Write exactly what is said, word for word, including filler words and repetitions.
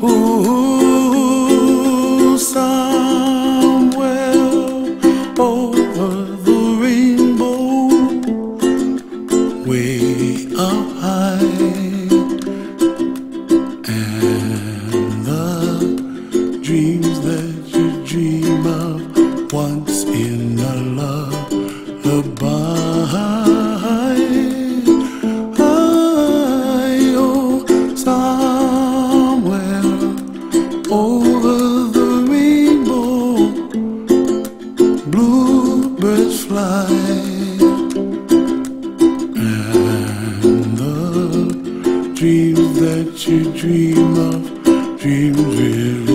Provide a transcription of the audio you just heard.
Ooh, somewhere over the rainbow, way up high, and the dreams that you dream of once in a lullaby. Over the rainbow, bluebirds fly, and the dreams that you dream of, dreams really